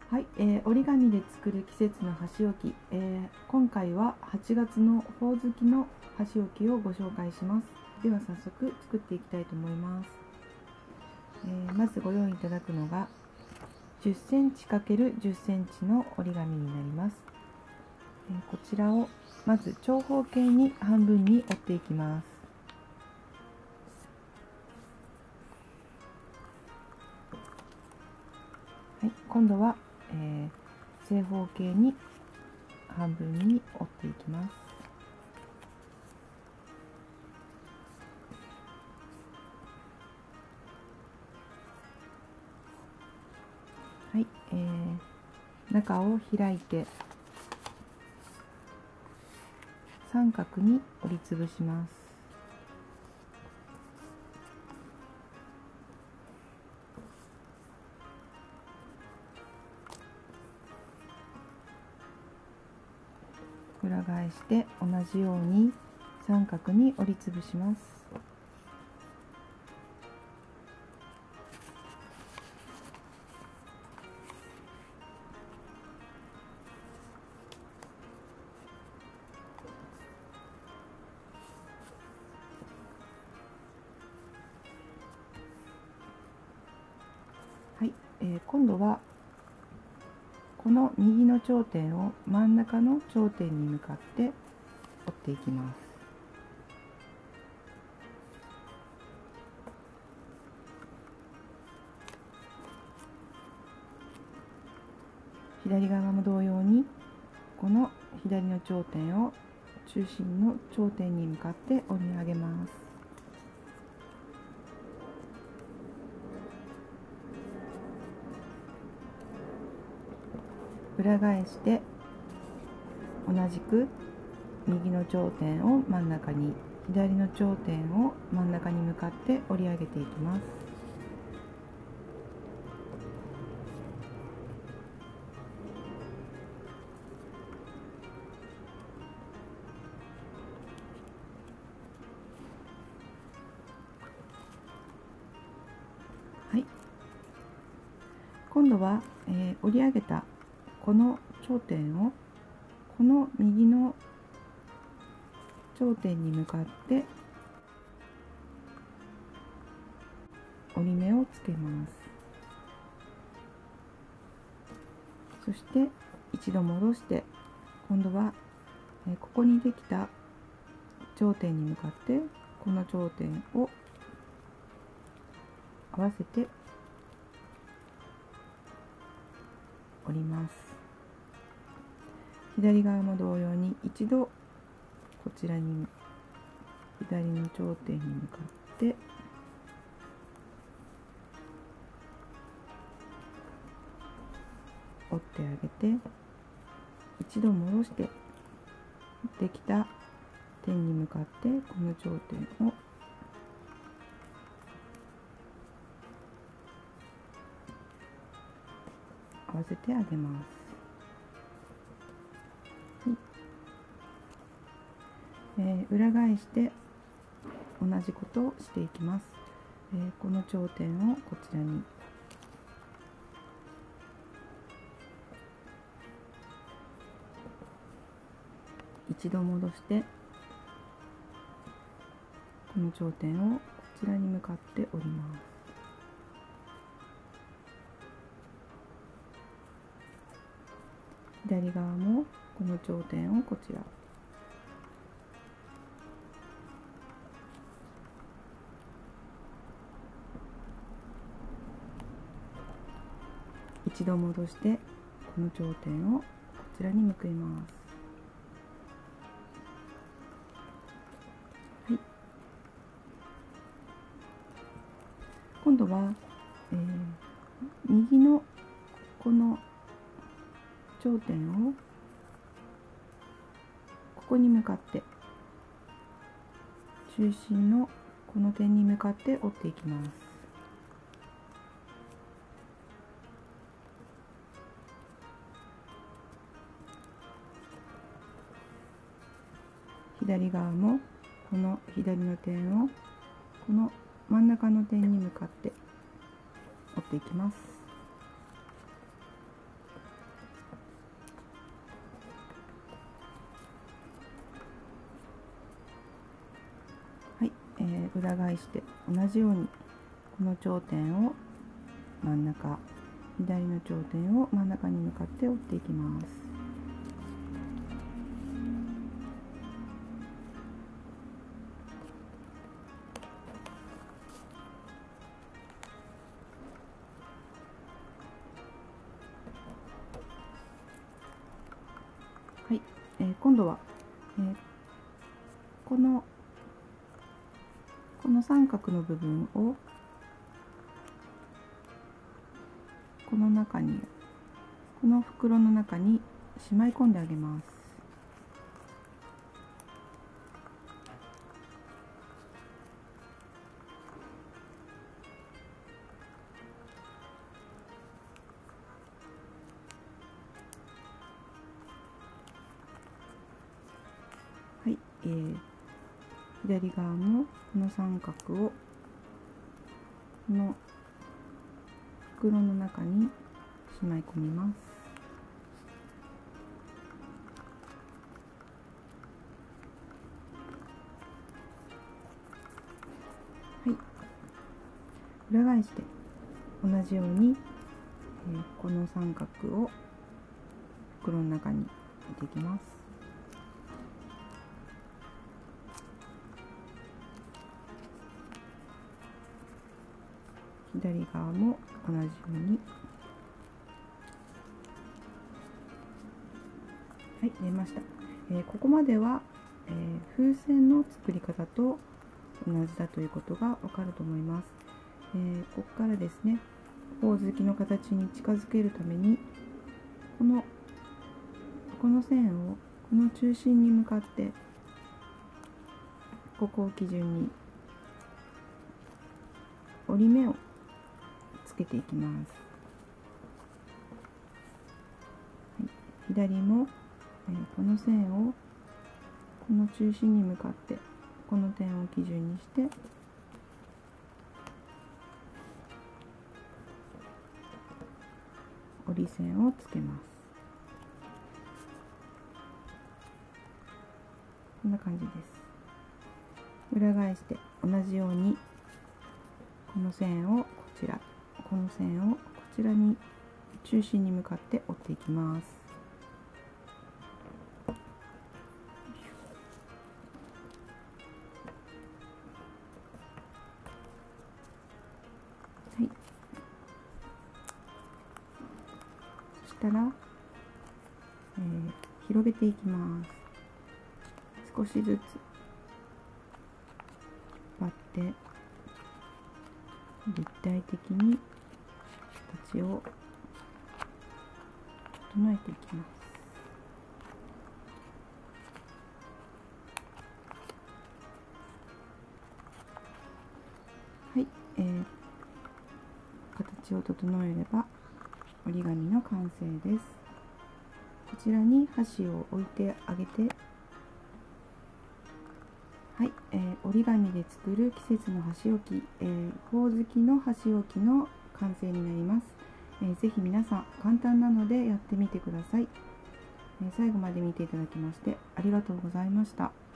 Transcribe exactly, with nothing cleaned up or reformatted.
はい、えー、折り紙で作る季節の箸置き、えー、今回ははちがつのほおずきの箸置きをご紹介します。では早速作っていきたいと思います。えー、まずご用意いただくのがじゅっセンチかけるじゅっセンチの折り紙になります。えー、こちらをまず長方形に半分に折っていきます。はい、今度は、えー、正方形に半分に折っていきます。はい、えー、中を開いて三角に折りつぶします。裏返して同じように三角に折りつぶします。はい、えー、今度はこの右の頂点を真ん中の頂点に向かって折っていきます。左側も同様にこの左の頂点を中心の頂点に向かって折り上げます。裏返して同じく右の頂点を真ん中に、左の頂点を真ん中に向かって折り上げていきます。はい、今度は、えー、折り上げたこの頂点をこの右の頂点に向かって折り目をつけます。そして一度戻して今度は、えー、ここにできた頂点に向かってこの頂点を合わせて折ります。左側も同様に一度こちらに左の頂点に向かって折ってあげて一度戻してできた点に向かってこの頂点を合わせてあげます。はい、えー、裏返して同じことをしていきます。えー、この頂点をこちらに一度戻してこの頂点をこちらに向かって折ります。左側もこの頂点をこちら一度戻してこの頂点をこちらに向けます。はい、今度は、えー、右のこの頂点をここに向かって中心のこの点に向かって折っていきます。左側もこの左の点をこの真ん中の点に向かって折っていきます。 えー、裏返して同じようにこの頂点を真ん中、左の頂点を真ん中に向かって折っていきます。はい、えー、今度は、えー、このこの三角の部分をこの中に、この袋の中にしまい込んであげます。はい、えー、左側もこの三角をこの袋の中にしまい込みます。はい、裏返して同じように、えー、この三角を袋の中に入れていきます。左側も同じように、はい、出ました。えー、ここまでは、えー、風船の作り方と同じだということがわかると思います。えー、ここからですね、ほおずきの形に近づけるために、このこの線をこの中心に向かってここを基準に折り目をつけていきます。はい、左も、えー、この線をこの中心に向かってこの点を基準にして折り線をつけます。こんな感じです。裏返して同じようにこの線をこちら、この線をこちらに中心に向かって折っていきます。はい。そしたら、えー、広げていきます。少しずつ引っ張って立体的に形を整えていきます。はい、えー、形を整えれば折り紙の完成です。こちらに箸を置いてあげて、はい、えー、折り紙で作る季節の箸置き、えー、ほおずきの箸置きの完成になります。えー、ぜひ皆さん簡単なのでやってみてください。えー、最後まで見ていただきましてありがとうございました。